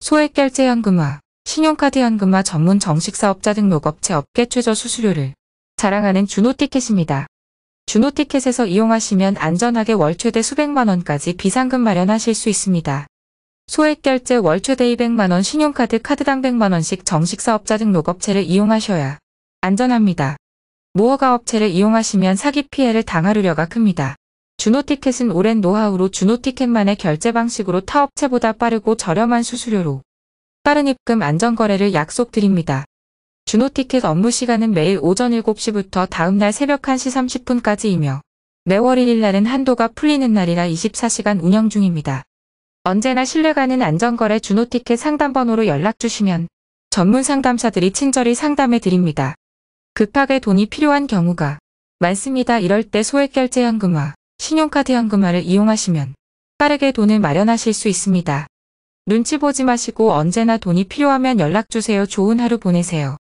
소액결제 현금화, 신용카드 현금화 전문 정식사업자 등록업체 업계 최저 수수료를 자랑하는 준호티켓입니다. 준호티켓에서 이용하시면 안전하게 월 최대 수백만 원까지 비상금 마련하실 수 있습니다. 소액결제 월 최대 200만 원 신용카드 카드당 100만 원씩 정식사업자 등록업체를 이용하셔야 안전합니다. 무허가 업체를 이용하시면 사기 피해를 당할 우려가 큽니다. 준호티켓은 오랜 노하우로 준호티켓만의 결제 방식으로 타 업체보다 빠르고 저렴한 수수료로 빠른 입금 안전거래를 약속드립니다. 준호티켓 업무 시간은 매일 오전 7시부터 다음날 새벽 1시 30분까지이며 매월 1일날은 한도가 풀리는 날이라 24시간 운영 중입니다. 언제나 신뢰가는 안전거래 준호티켓 상담번호로 연락주시면 전문 상담사들이 친절히 상담해드립니다. 급하게 돈이 필요한 경우가 많습니다. 이럴 때 소액결제 현금화, 신용카드 현금화를 이용하시면 빠르게 돈을 마련하실 수 있습니다. 눈치 보지 마시고 언제나 돈이 필요하면 연락주세요. 좋은 하루 보내세요.